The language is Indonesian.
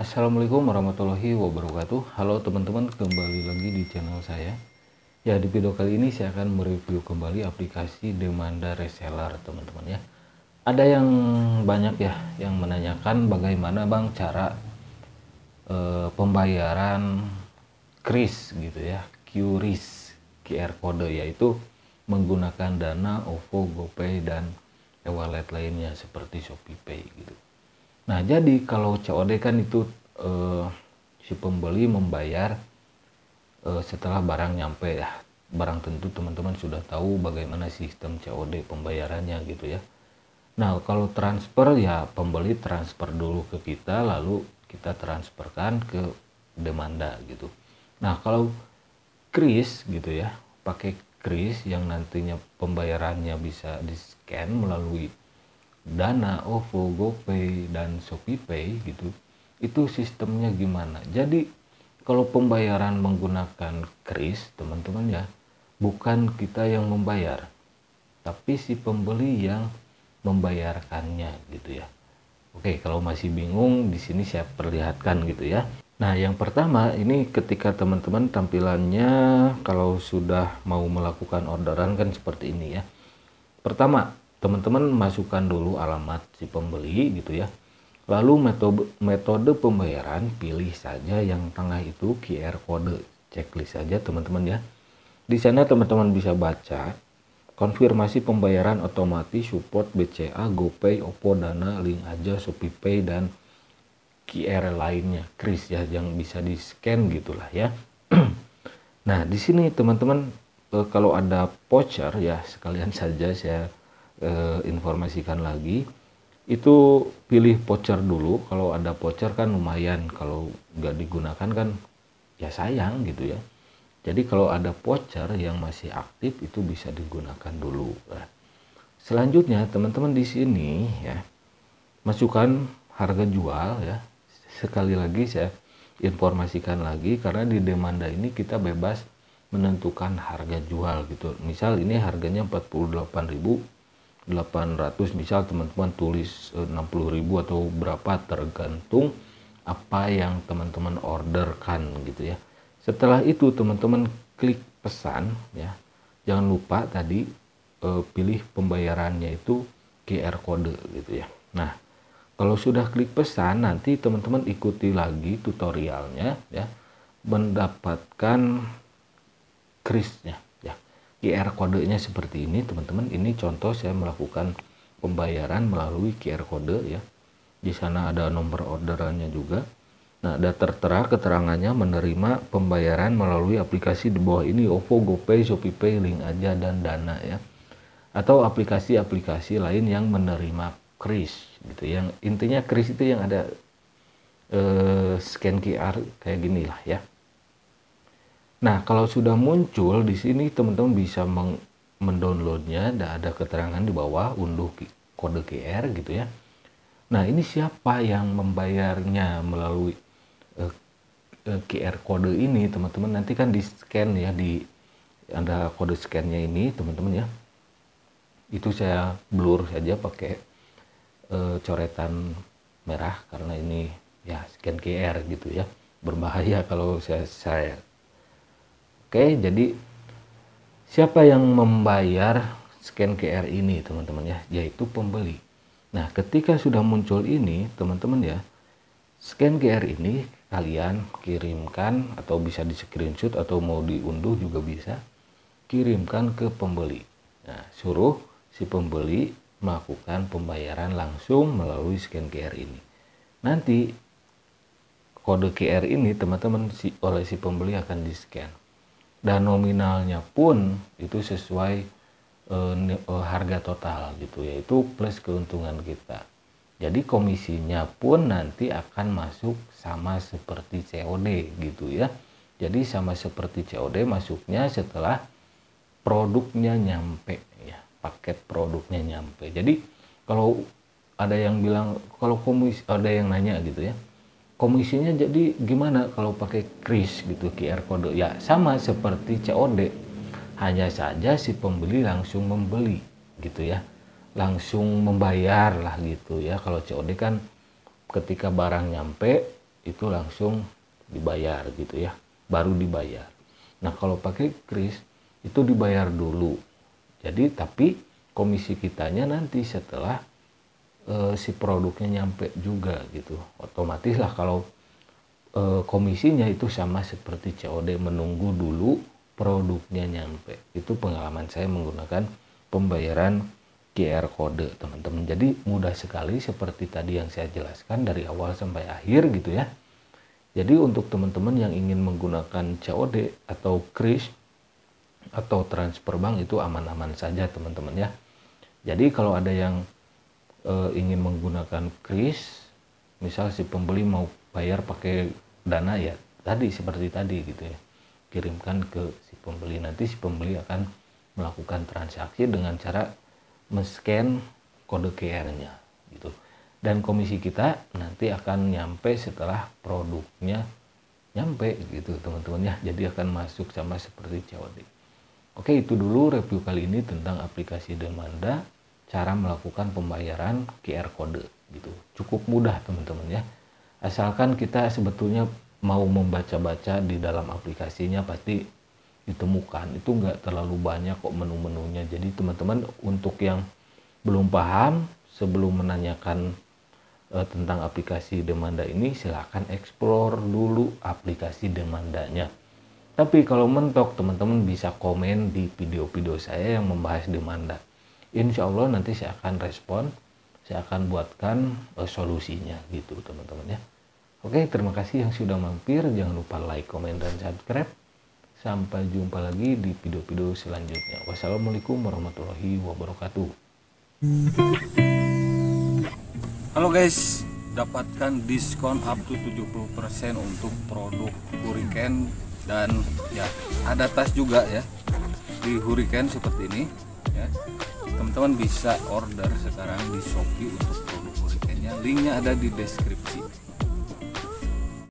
Assalamualaikum warahmatullahi wabarakatuh. Halo teman-teman, kembali lagi di channel saya. Ya, di video kali ini saya akan mereview kembali aplikasi Demanda Reseller, teman-teman ya. Ada yang banyak ya yang menanyakan bagaimana Bang cara pembayaran QRIS gitu ya, QRIS, QR code, yaitu menggunakan Dana, OVO, GoPay dan e-wallet lainnya seperti ShopeePay gitu. Nah, jadi kalau COD kan itu si pembeli membayar setelah barang nyampe ya. Barang tentu teman-teman sudah tahu bagaimana sistem COD pembayarannya gitu ya. Nah, kalau transfer ya pembeli transfer dulu ke kita, lalu kita transferkan ke Demanda gitu. Nah, kalau QRIS gitu ya, pakai QRIS yang nantinya pembayarannya bisa di-scan melalui Dana, OVO, GoPay, dan ShopeePay gitu, itu sistemnya gimana? Jadi kalau pembayaran menggunakan QRIS, teman-teman ya, bukan kita yang membayar, tapi si pembeli yang membayarkannya gitu ya. Oke, kalau masih bingung, di sini saya perlihatkan gitu ya. Nah, yang pertama ini ketika teman-teman tampilannya kalau sudah mau melakukan orderan kan seperti ini ya. Pertama, teman-teman masukkan dulu alamat si pembeli gitu ya. Lalu metode pembayaran, pilih saja yang tengah itu QR code. Checklist saja teman-teman ya. Di sana teman-teman bisa baca konfirmasi pembayaran otomatis, support BCA, GoPay, OVO, Dana, link aja, ShopeePay dan QR lainnya, QRIS ya, yang bisa di-scan gitulah ya. Nah, di sini teman-teman kalau ada voucher ya, sekalian saja saya informasikan lagi, itu pilih voucher dulu. Kalau ada voucher kan lumayan, kalau nggak digunakan kan ya sayang gitu ya. Jadi kalau ada voucher yang masih aktif itu bisa digunakan dulu. Nah, selanjutnya teman-teman di sini ya masukkan harga jual ya. Sekali lagi saya informasikan lagi, karena di Demanda ini kita bebas menentukan harga jual gitu. Misal ini harganya 48.800, misal teman-teman tulis 60.000 atau berapa, tergantung apa yang teman-teman orderkan gitu ya. Setelah itu teman-teman klik pesan ya. Jangan lupa tadi pilih pembayarannya itu QR code gitu ya. Nah, kalau sudah klik pesan, nanti teman-teman ikuti lagi tutorialnya ya, mendapatkan QRIS-nya ya. QR kodenya seperti ini teman-teman. Ini contoh saya melakukan pembayaran melalui QR kode ya. Di sana ada nomor orderannya juga. Nah, ada tertera keterangannya menerima pembayaran melalui aplikasi di bawah ini, OVO, GoPay, ShopeePay, link aja dan Dana ya. Atau aplikasi-aplikasi lain yang menerima QRIS gitu. Yang intinya QRIS itu yang ada scan QR kayak gini lah ya. Nah, kalau sudah muncul di sini teman-teman bisa mendownloadnya, ada keterangan di bawah, unduh kode QR gitu ya. Nah, ini siapa yang membayarnya melalui QR kode ini teman-teman, nanti kan di scan ya, ada kode scannya ini teman-teman ya. Itu saya blur saja pakai coretan merah karena ini ya scan QR gitu ya, berbahaya kalau saya. Oke, jadi siapa yang membayar scan QR ini teman-teman ya, yaitu pembeli. Nah, ketika sudah muncul ini teman-teman ya, scan QR ini kalian kirimkan, atau bisa di screenshot atau mau diunduh juga bisa, kirimkan ke pembeli. Nah, suruh si pembeli melakukan pembayaran langsung melalui scan QR ini. Nanti kode QR ini teman-teman oleh si pembeli akan di scan, dan nominalnya pun itu sesuai harga total gitu, yaitu plus keuntungan kita. Jadi komisinya pun nanti akan masuk sama seperti COD gitu ya. Jadi sama seperti COD masuknya setelah produknya nyampe ya, paket produknya nyampe. Jadi kalau ada yang bilang, kalau komisi, ada yang nanya gitu ya, komisinya jadi gimana kalau pakai QRIS gitu, QR code? Ya sama seperti COD, hanya saja si pembeli langsung membeli gitu ya, langsung membayar lah gitu ya. Kalau COD kan ketika barang nyampe itu langsung dibayar gitu ya, baru dibayar. Nah kalau pakai kris itu dibayar dulu, jadi tapi komisi kitanya nanti setelah si produknya nyampe juga gitu. Otomatis lah kalau komisinya itu sama seperti COD, menunggu dulu produknya nyampe. Itu pengalaman saya menggunakan pembayaran QR code teman-teman. Jadi mudah sekali seperti tadi yang saya jelaskan dari awal sampai akhir gitu ya. Jadi untuk teman-teman yang ingin menggunakan COD atau kris atau transfer bank itu aman-aman saja teman-teman ya. Jadi kalau ada yang ingin menggunakan kris, misal si pembeli mau bayar pakai dana ya tadi seperti tadi gitu ya, kirimkan ke si pembeli, nanti si pembeli akan melakukan transaksi dengan cara men-scan kode QR-nya gitu, dan komisi kita nanti akan nyampe setelah produknya nyampe gitu teman-teman ya, jadi akan masuk sama seperti COD. Oke, itu dulu review kali ini tentang aplikasi Demanda, cara melakukan pembayaran QR code gitu. Cukup mudah teman-teman ya. Asalkan kita sebetulnya mau membaca-baca di dalam aplikasinya pasti ditemukan. Itu enggak terlalu banyak kok menu-menunya. Jadi teman-teman untuk yang belum paham sebelum menanyakan tentang aplikasi Demanda ini, silahkan explore dulu aplikasi Demandanya. Tapi kalau mentok teman-teman bisa komen di video-video saya yang membahas Demanda. Insya Allah nanti saya akan respon, saya akan buatkan solusinya gitu teman-teman ya. Oke, terima kasih yang sudah mampir. Jangan lupa like, komen, dan subscribe. Sampai jumpa lagi di video-video selanjutnya. Wassalamualaikum warahmatullahi wabarakatuh. Halo guys, dapatkan diskon up to 70% untuk produk Hurricane, dan ya ada tas juga ya di Hurricane seperti ini ya. Teman-teman bisa order sekarang di Shopee untuk produk Hurricane-nya, linknya ada di deskripsi.